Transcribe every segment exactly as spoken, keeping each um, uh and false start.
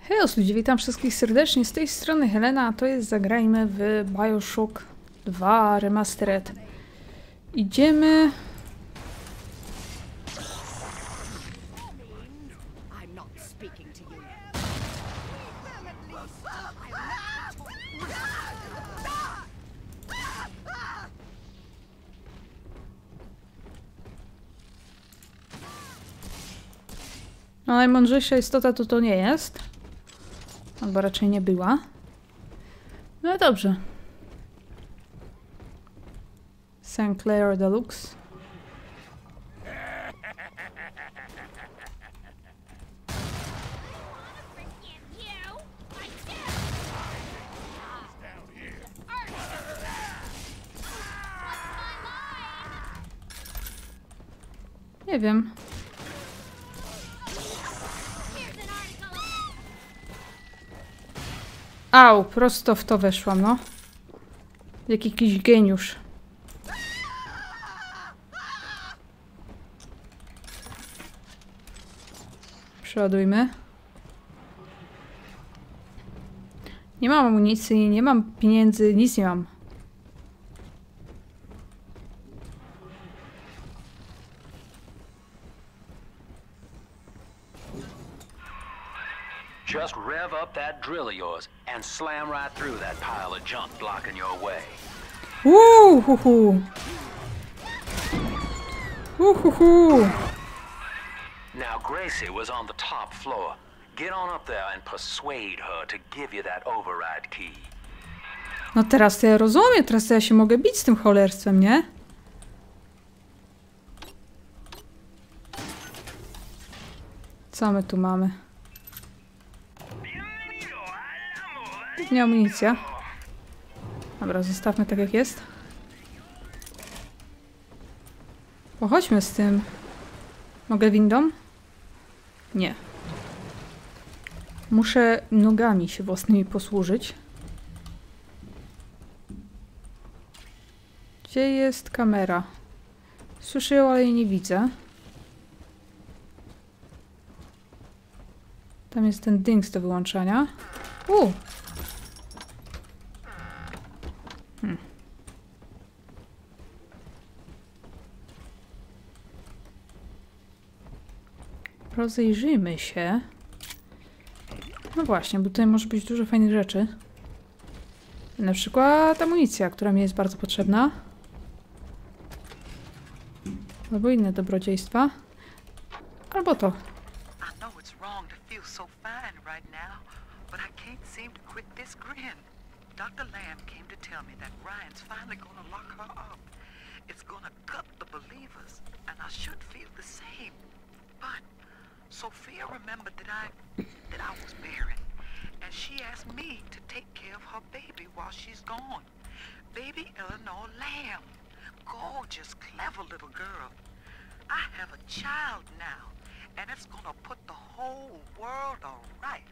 Hej ludzie, witam wszystkich serdecznie, z tej strony Helena, a to jest Zagrajmy w Bioshock dwa Remastered. Idziemy... No najmądrzejsza istota to to nie jest. Albo raczej nie była. No dobrze. Saint Clair Deluxe. Nie wiem. Au, prosto w to weszłam, no. Jak jakiś geniusz. Przeładujmy. Nie mam amunicji, nie mam pieniędzy, nic nie mam. Just rev up that drill of yours and slam right through that pile of junk blocking your way. Uhuhu. Uhuhu. Now Gracie was on the top floor. Get on up there and persuade her to give you that override key. No teraz to ja rozumiem, teraz to ja się mogę bić z tym cholerstwem, nie? Co my tu mamy? Nie amunicja. Dobra, zostawmy tak jak jest. Pochodźmy z tym. Mogę windą? Nie. Muszę nogami się własnymi posłużyć. Gdzie jest kamera? Słyszę ją, ale jej nie widzę. Tam jest ten dings do wyłączania. U! Hmm. Rozejrzyjmy się. No właśnie, bo tutaj może być dużo fajnych rzeczy. Na przykład amunicja, która mi jest bardzo potrzebna. Albo inne dobrodziejstwa. Albo to. Doctor Lamb came to tell me that Ryan's finally gonna lock her up. It's gonna gut the believers, and I should feel the same. But Sophia remembered that I that I was barren, and she asked me to take care of her baby while she's gone. Baby Eleanor Lamb. Gorgeous, clever little girl. I have a child now, and it's gonna put the whole world all right.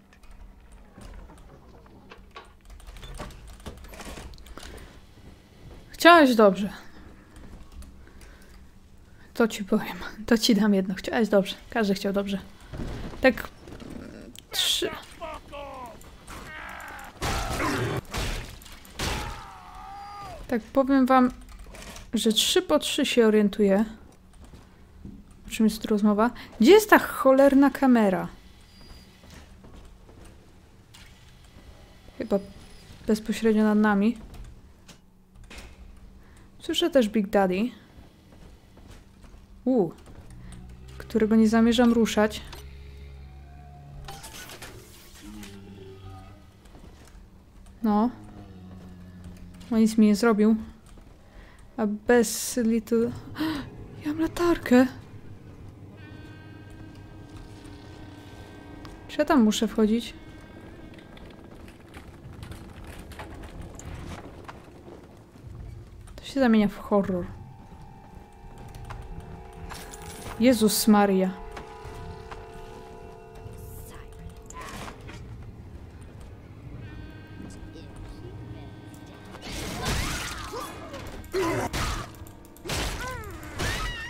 Chciałeś dobrze. To ci powiem. To ci dam jedno. Chciałeś dobrze. Każdy chciał dobrze. Tak... Trzy... Tak powiem wam, że trzy po trzy się orientuję. O czym jest tu rozmowa? Gdzie jest ta cholerna kamera? Chyba bezpośrednio nad nami. Słyszę też Big Daddy. U, którego nie zamierzam ruszać. No. On nic mi nie zrobił. A bez Little... Ja mam latarkę. Czy ja tam muszę wchodzić? To się zamienia w horror. Jezus Maria.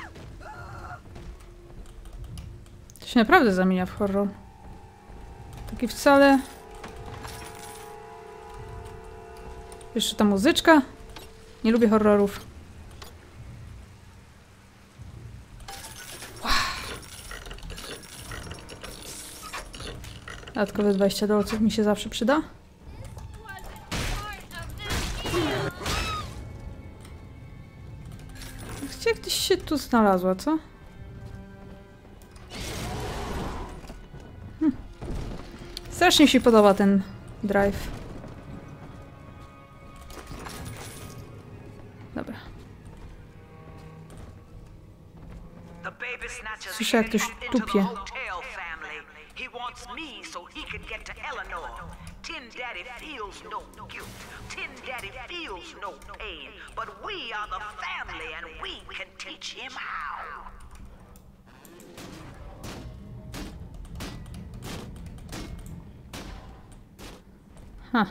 To się naprawdę zamienia w horror. Taki wcale... Jeszcze ta muzyczka. Nie lubię horrorów. Wow. Dodatkowe dwadzieścia dolców mi się zawsze przyda. Gdzie gdzieś się tu znalazła, co? Hm. Strasznie mi się podoba ten drive. Dobra. Słyszę, jak ktoś tupie. Tin Daddy feels no guilt. Tin Daddy feels no pain. But we are the family and we can teach him how. Ha.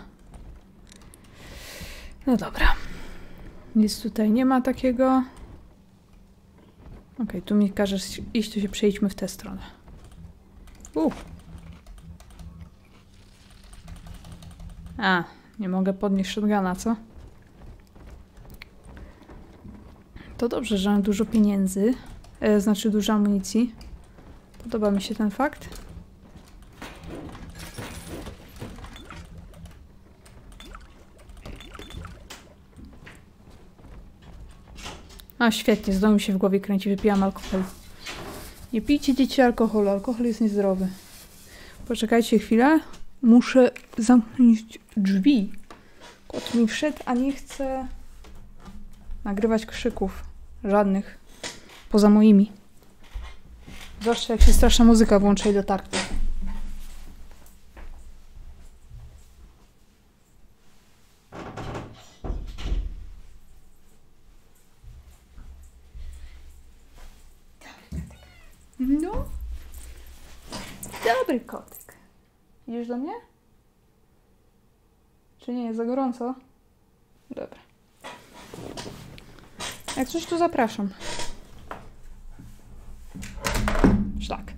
No dobra. Nic tutaj nie ma takiego. Okej, okay, tu mi każesz iść, to się przejdźmy w tę stronę. Uh. A, nie mogę podnieść shotguna, co? To dobrze, że mam dużo pieniędzy. E, znaczy dużo amunicji. Podoba mi się ten fakt. A, świetnie, znowu mi się w głowie kręci, wypijam alkohol. Nie pijcie dzieci alkoholu, alkohol jest niezdrowy. Poczekajcie chwilę. Muszę zamknąć drzwi. Kot mi wszedł, a nie chcę nagrywać krzyków. Żadnych. Poza moimi. Zwłaszcza jak się straszna muzyka włącza i do taktu. No. Dobry kotek. Idziesz do mnie? Czy nie jest za gorąco? Dobra. Jak coś, to zapraszam. Szlak.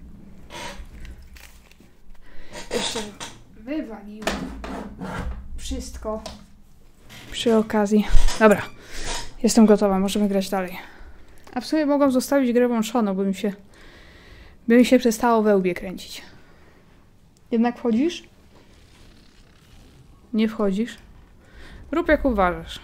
Jeszcze wywaliłam wszystko przy okazji. Dobra. Jestem gotowa, możemy grać dalej. A w sumie mogłam zostawić grę włączoną, by mi się by mi się przestało we łbie kręcić. Jednak wchodzisz? Nie wchodzisz? Rób jak uważasz.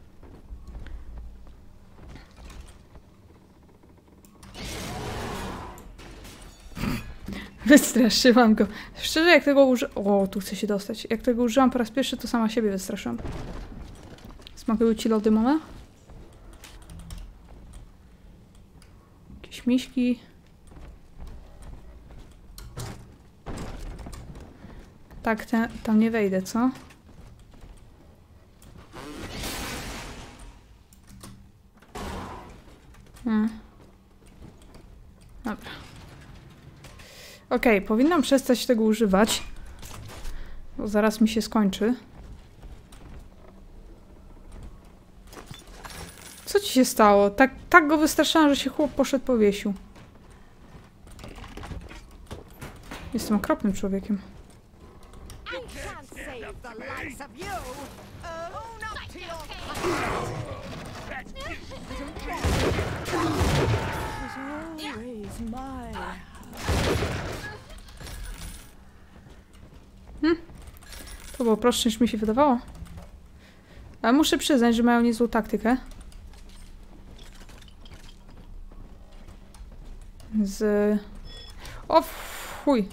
Wystraszyłam go. Szczerze, jak tego użyłam... O, tu chcę się dostać. Jak tego użyłam po raz pierwszy, to sama siebie wystraszyłam. Smakują ci lody, mama? Jakieś miśki. Tak, te, tam nie wejdę, co? Hmm. Dobra. Okej, okay, powinnam przestać tego używać. Bo zaraz mi się skończy. Co ci się stało? Tak, tak go wystraszyłam, że się chłop poszedł powiesił. Jestem okropnym człowiekiem. Hmm? To było prostsze, niż mi się wydawało. Ale muszę przyznać, że mają niezłą taktykę. Z... O fuj!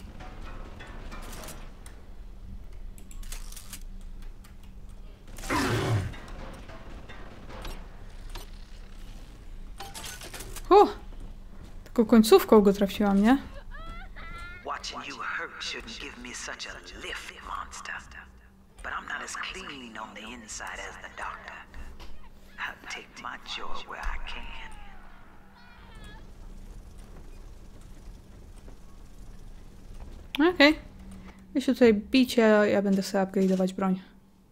O! Tylko końcówką go trafiłam, nie? Watching you hurt shouldn't give me such a lift, monster. But I'm not as clean on the inside as the doctor. I'll take my joy where I can. Okej. Okay. Wy się tutaj bicie, a ja będę sobie upgrade'ować broń.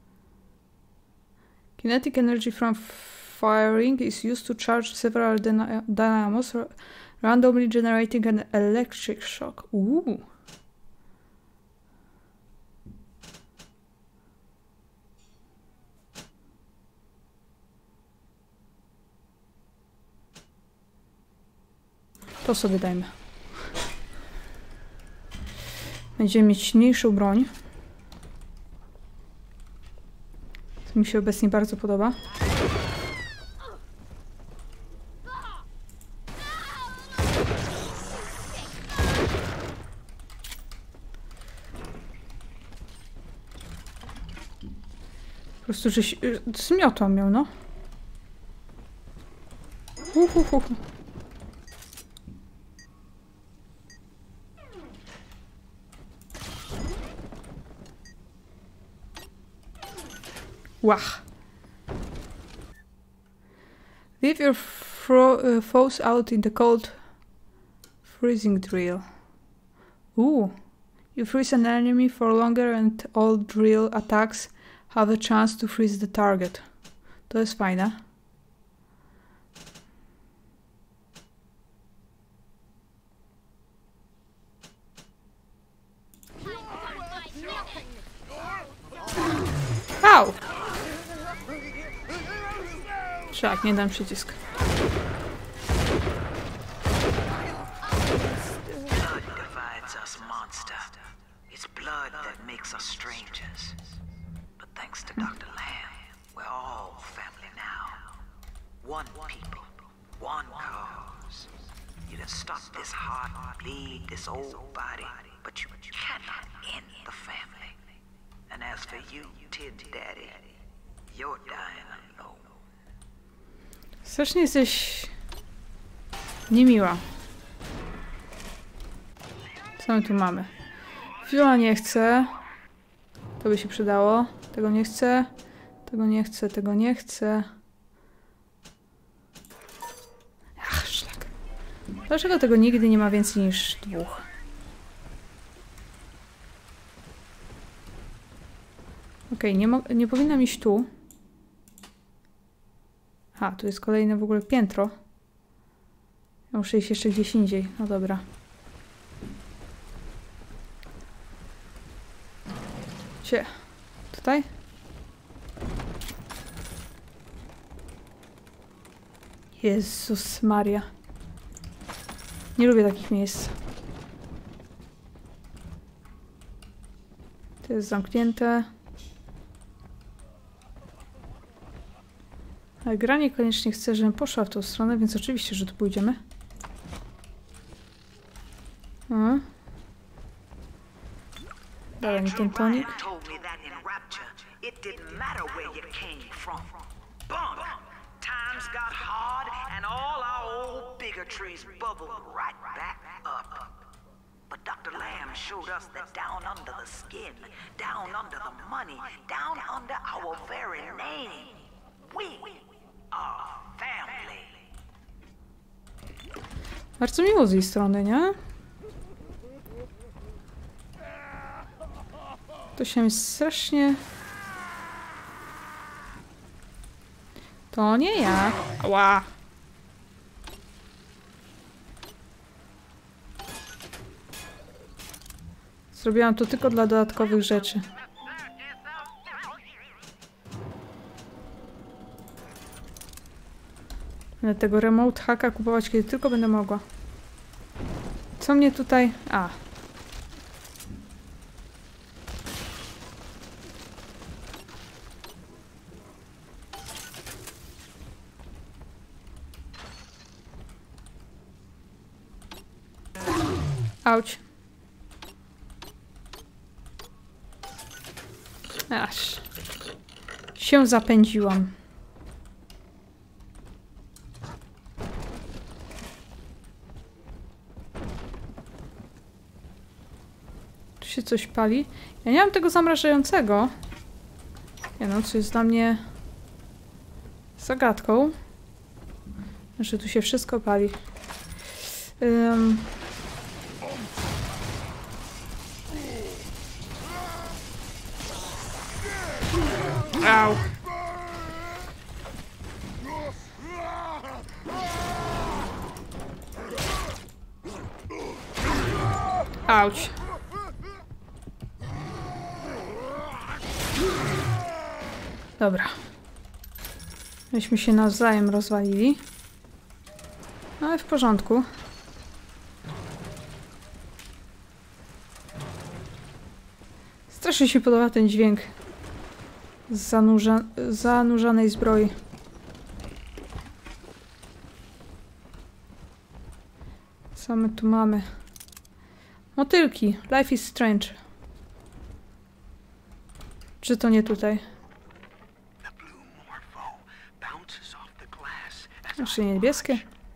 Kinetic energy from firing is used to charge several dyna dynamos, randomly generating an electric shock. Uuu. To sobie dajmy. Będziemy mieć silniejszą broń. To mi się obecnie bardzo podoba. Po prostu, że z miotła miał, no. Uhuhu. Łach. Leave your fro uh, foes out in the cold freezing drill. Ooh. You freeze an enemy for longer and all drill attacks have a chance to freeze the target. To jest fajne. Au! Szlak, nie dam przycisk. Blood divides us, monster. It's blood that makes us strangers. But thanks to Doctor Lamb, we're all family now. One people, one cause. You can stop this heart bleed, this old body, but you cannot end the family. And as for you, Tid Daddy, you're dying alone. Strasznie jesteś niemiła. Co my tu mamy? Fiona nie chce. To by się przydało. Tego nie chcę. Tego nie chcę. Tego nie chcę. Ach, szlak. Dlaczego tego nigdy nie ma więcej niż dwóch? Okej, okay, nie, nie powinnam iść tu. A, tu jest kolejne w ogóle piętro. Ja muszę iść jeszcze gdzieś indziej. No dobra. Gdzie? Tutaj? Jezus Maria. Nie lubię takich miejsc. To jest zamknięte. Ale gra niekoniecznie chce, żebym poszła w tą stronę, więc oczywiście, że tu pójdziemy. Hmm. Dawaj mi ten tonik. But Doctor Lamb showed us that down under the skin, down under the money, down under our very name, we are family. Bardzo miło z jej strony, nie? To się mi strasznie... To nie ja. Ała. Zrobiłam to tylko dla dodatkowych rzeczy. Będę tego remote hacka kupować, kiedy tylko będę mogła. Co mnie tutaj... A. Auć. Aż. Się zapędziłam. Tu się coś pali. Ja nie mam tego zamrażającego. Nie no, co jest dla mnie zagadką. Że tu się wszystko pali. Um. Au. Auć. Dobra. Myśmy się nawzajem rozwalili. No ale w porządku. Strasznie się podoba ten dźwięk zanurza zanurzanej zbroi. Co my tu mamy? Motylki. Life is strange. Czy to nie tutaj? Znaczy niebieskie.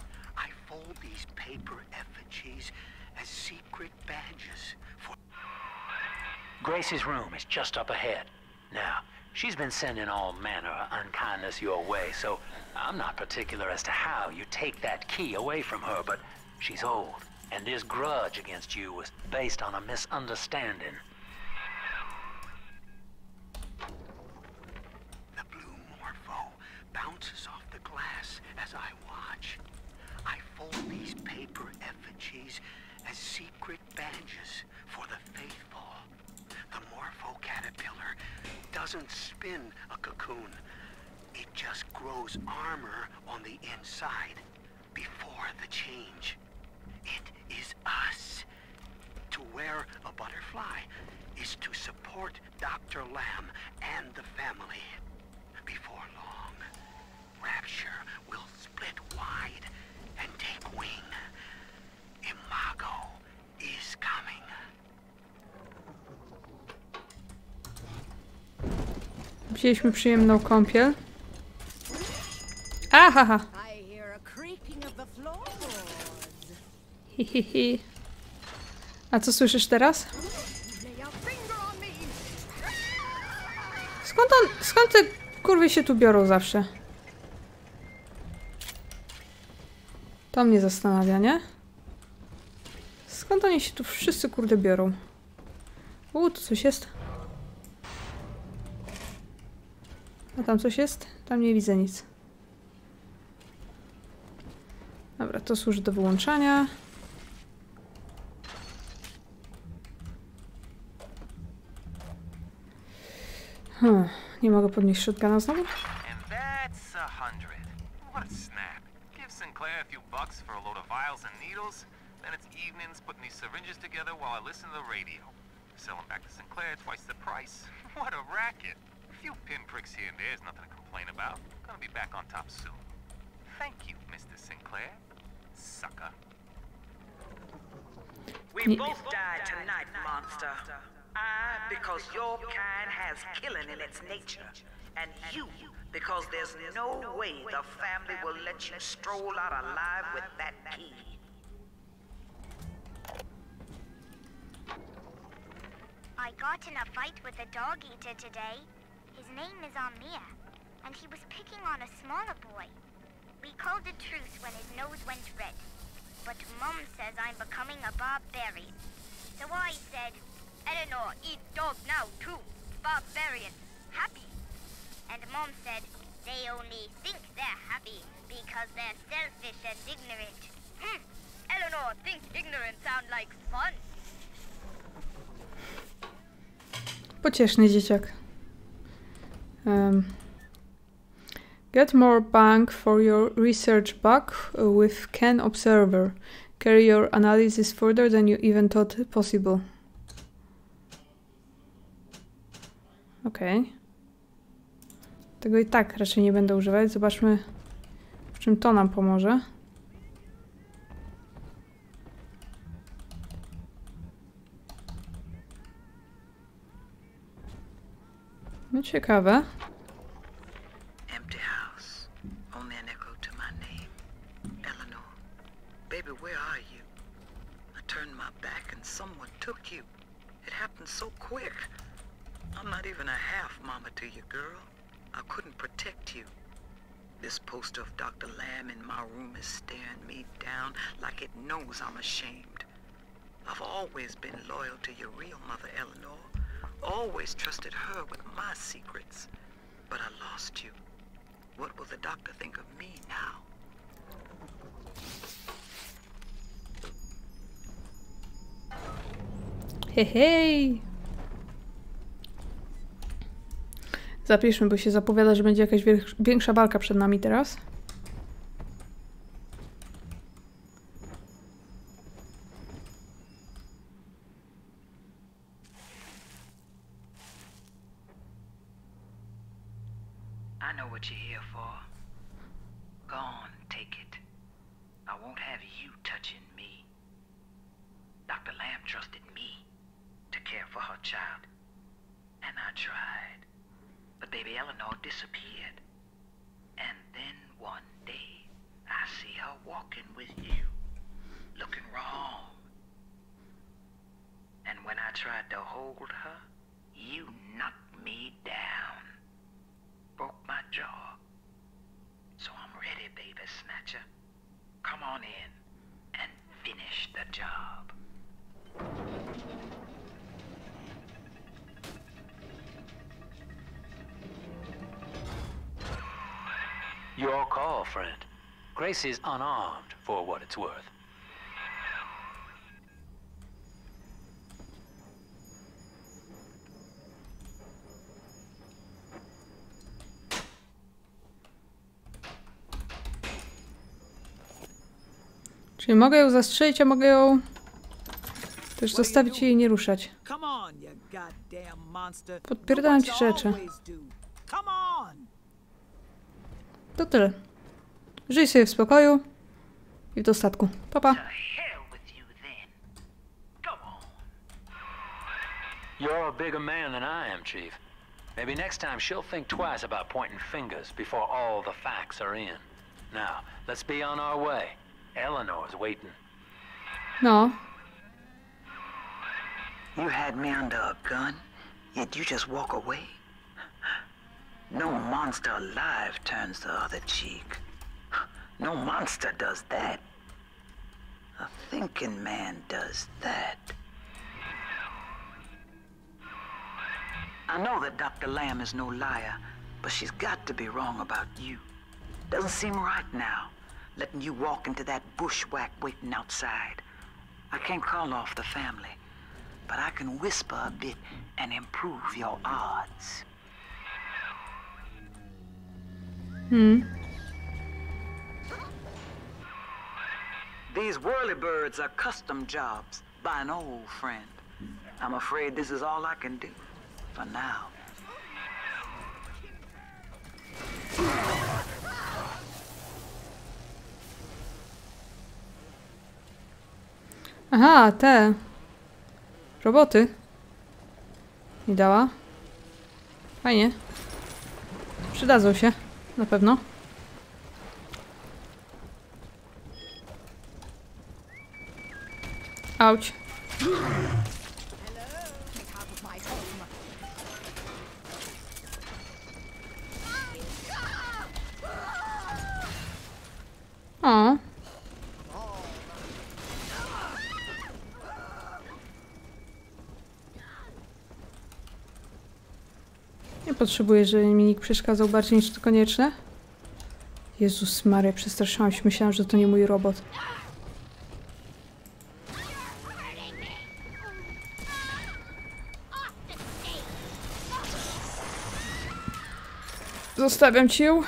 Gracie's room is just up ahead. Now, she's been sending all manner of unkindness your way, so I'm not particular as to how you take that key away from her, but she's old, and this grudge against you was based on a misunderstanding. The blue morpho bounces off the glass as I watch. I fold these paper effigies as secret badges for the faithful. The morpho caterpillar doesn't spin a cocoon. It just grows armor on the inside before the change. It is us. To wear a butterfly is to support Doctor Lamb and the family. Before long, Rapture will split wide and take wing. Imago is coming. Wzięliśmy przyjemną kąpiel. Ahaha! Hi, hi, hi. A co słyszysz teraz? Skąd on, skąd te kurwy się tu biorą zawsze? To mnie zastanawia, nie? Skąd oni się tu wszyscy kurde biorą? U, tu coś jest. A tam coś jest? Tam nie widzę nic. Dobra, to służy do wyłączania. Hmm, nie mogę podnieść shotguna znowu? And that's a hundred. What a snap. Give Sinclair a few bucks for a load of vials and needles, then it's evenings putting these syringes together while I listen to the radio. Sell them back to Sinclair twice the price. What a racket. A few pinpricks here and there is nothing to complain about. Gonna be back on top soon. Thank you, Mister Sinclair. Sucker. We both die tonight, monster. I, because your kind has killing in its nature. And you, because there's no way the family will let you stroll out alive with that key. I got in a fight with a dog eater today. His name is Amir, and he was picking on a smaller boy. We called a truce when his nose went red. But Mum says I'm becoming a barbarian. So I said, Eleanor, eat dog now too. Barbarian. Happy. And Mom said, they only think they're happy because they're selfish and ignorant. Hmm. Eleanor thinks ignorant sound like fun. Pocieszny dzieciak. Um, get more bang for your research buck with Ken Observer. Carry your analysis further than you even thought possible. Okej. Okay. Tego i tak raczej nie będę używać. Zobaczmy, w czym to nam pomoże. No ciekawe. Empty house. Only an echo to my name. Eleanor. Baby, where are you? I turned my back and someone took you. It happened so quick. I'm not even a half mama to you, girl. I couldn't protect you. This poster of Doctor Lamb in my room is staring me down like it knows I'm ashamed. I've always been loyal to your real mother, Eleanor. Always trusted her with my secrets. But I lost you. What will the doctor think of me now? Hej, hej! Zapiszmy, bo się zapowiada, że będzie jakaś większa walka przed nami teraz. know what you're here for. Go on, take it. I won't have you touching me. Doctor Lamb trusted me to care for her child. And I tried. But baby Eleanor disappeared. And then one day, I see her walking with you, looking wrong. And when I tried to hold her, you knocked me down. Broke my jaw. So I'm ready, baby snatcher. Come on in and finish the job. Your call, friend. Grace is unarmed, for what it's worth. Czyli mogę ją zastrzelić, a mogę ją też zostawić i jej nie ruszać. Podpierdalam ci rzeczy. To tyle. Żyj sobie w spokoju i w dostatku. Pa, pa. You're a bigger man than I am, Chief. Maybe next time she'll think twice about pointing fingers before all the facts are in. Now, let's be on our way. Eleanor's waiting. No. You had me under a gun, yet you just walk away? No monster alive turns the other cheek. No monster does that. A thinking man does that. I know that Doctor Lamb is no liar, but she's got to be wrong about you. Doesn't seem right now, letting you walk into that bushwhack waiting outside. I can't call off the family, but I can whisper a bit and improve your odds. Hmm. These whirlybirds are custom jobs by an old friend. I'm afraid this is all I can do for now. Aha, te roboty mi dała. Fajnie. Przydadzą się, na pewno. Auć. O. Nie potrzebuję, żeby mi nikt przeszkadzał bardziej niż to konieczne. Jezus Maria, przestraszyłam się. Myślałam, że to nie mój robot. Zostawiam ci ją.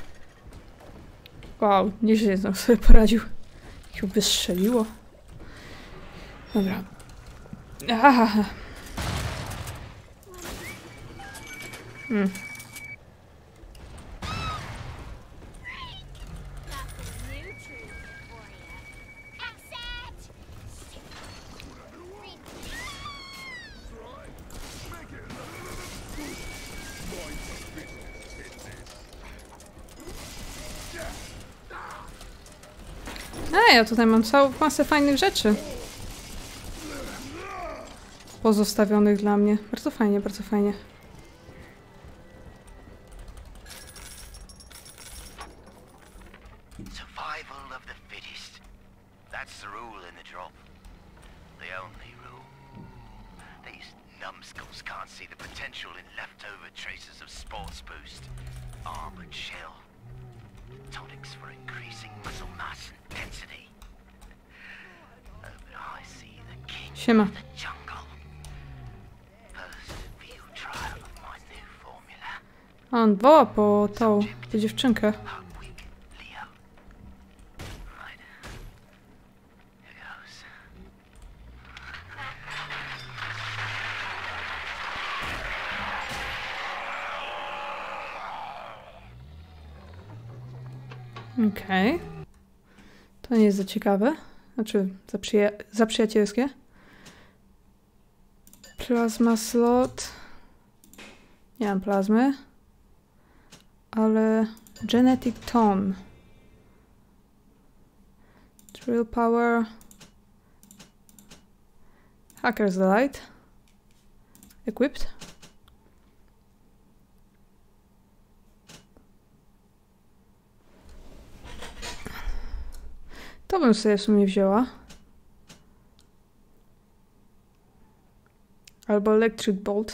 Wow, nieźle tam sobie poradził. Ją wystrzeliło. Dobra. Aha. Hmm. Ej, ja tutaj mam całą masę fajnych rzeczy pozostawionych dla mnie. Bardzo fajnie, bardzo fajnie. Survival of the fittest. That's the rule in the drop. The only rule. These numbskulls can't see the potential in leftover traces of sports boost, armored shell, tonics for increasing muscle mass and density. Oh, but I see the king Siema. of the jungle. First field trial of my new formula. On woła po tą, tę dziewczynkę. Hardwick, Leo. Right. Here goes. Okej. Okay. To nie jest za ciekawe. Znaczy, za, przyja za przyjacielskie. Plasma slot. Nie mam plazmy. Ale... Genetic tone. Drill power. Hacker's Delight. Equipped. To bym sobie w sumie wzięła. Albo Electric Bolt.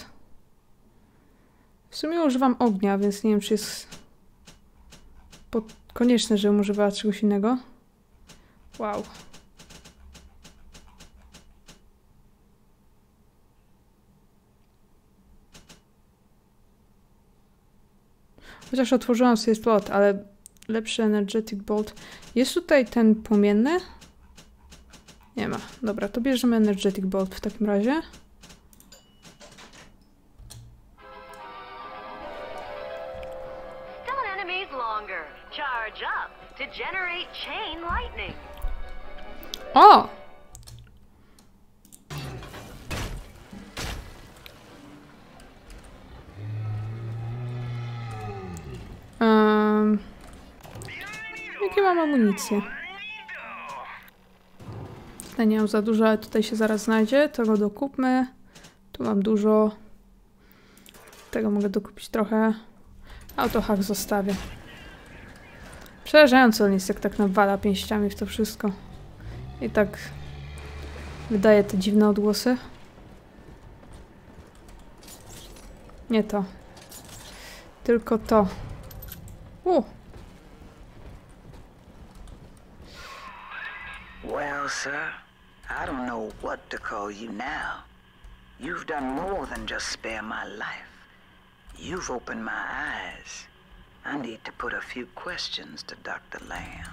W sumie używam ognia, więc nie wiem, czy jest konieczne, żebym używała czegoś innego. Wow. Chociaż otworzyłam sobie slot, ale lepszy Energetic Bolt. Jest tutaj ten płomienny? Nie ma. Dobra, to bierzemy Energetic Bolt w takim razie. O! Um, jakie mam amunicje? Tutaj nie mam za dużo, ale tutaj się zaraz znajdzie. Tego dokupmy. Tu mam dużo. Tego mogę dokupić trochę. Autohack zostawię. Przerażający on jest, jak tak nawala pięściami w to wszystko. I tak wydaje te dziwne odgłosy. Nie to. Tylko to. U. Well, sir, I don't know what to call you now. You've done more than just spare my life. You've opened my eyes. I need to put a few questions to Doctor Lamb.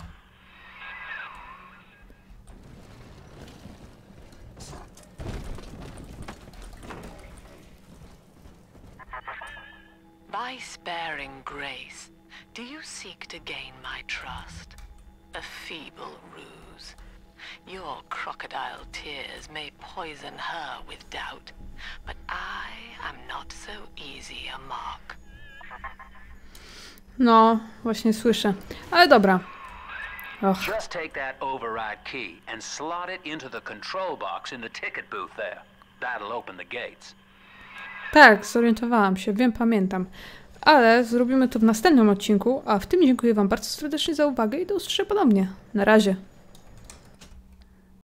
By sparing Grace, do you seek to gain my trust? A feeble ruse. Your crocodile tears may poison her with doubt, but I am not so easy a mark. No, właśnie słyszę. Ale dobra. Och. Just take that override key and slot it into the control box in the ticket booth there. That'll open the gates. Tak, zorientowałam się, wiem, pamiętam. Ale zrobimy to w następnym odcinku, a w tym dziękuję wam bardzo serdecznie za uwagę i do usłyszenia ponownie. Na razie.